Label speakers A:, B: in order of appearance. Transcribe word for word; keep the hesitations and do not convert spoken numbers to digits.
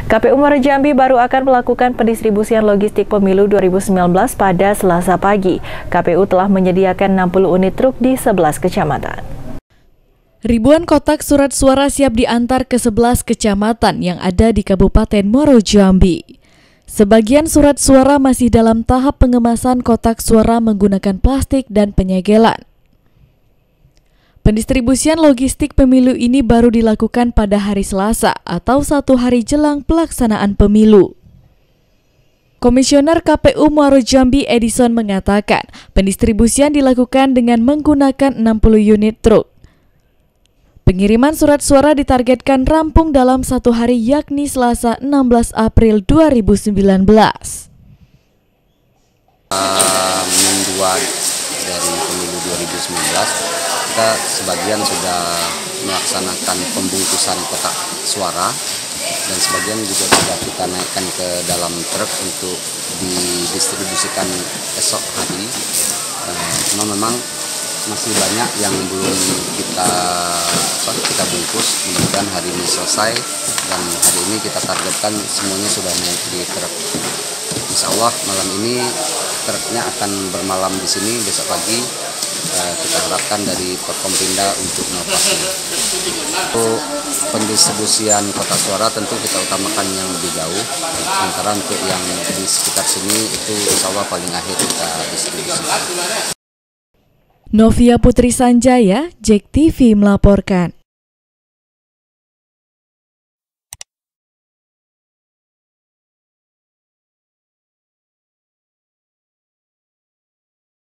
A: K P U Muaro Jambi baru akan melakukan pendistribusian logistik pemilu dua ribu sembilan belas pada Selasa pagi. K P U telah menyediakan enam puluh unit truk di sebelas kecamatan.
B: Ribuan kotak surat suara siap diantar ke sebelas kecamatan yang ada di Kabupaten Muaro Jambi. Sebagian surat suara masih dalam tahap pengemasan kotak suara menggunakan plastik dan penyegelan. Pendistribusian logistik pemilu ini baru dilakukan pada hari Selasa atau satu hari jelang pelaksanaan pemilu. Komisioner K P U Muaro Jambi Edison mengatakan pendistribusian dilakukan dengan menggunakan enam puluh unit truk. Pengiriman surat suara ditargetkan rampung dalam satu hari yakni Selasa enam belas April dua ribu sembilan belas.
C: Uh, Mingguan dari pemilu dua ribu sembilan belas, kita sebagian sudah melaksanakan pembungkusan kotak suara dan sebagian juga sudah kita naikkan ke dalam truk untuk didistribusikan esok hari. Uh, cuma memang masih banyak yang belum kita apa, kita bungkus. Mudah-mudahan hari ini selesai dan hari ini kita targetkan semuanya sudah naik di truk. Insya Allah malam ini truknya akan bermalam di sini, besok pagi eh, kita harapkan dari Porkompinda untuk melepas. Untuk pendistribusian kotak suara tentu kita utamakan yang lebih jauh, sementara untuk yang di sekitar sini itu insya Allah paling akhir kita distribusikan.
B: Novia Putri Sanjaya, J E K T V melaporkan.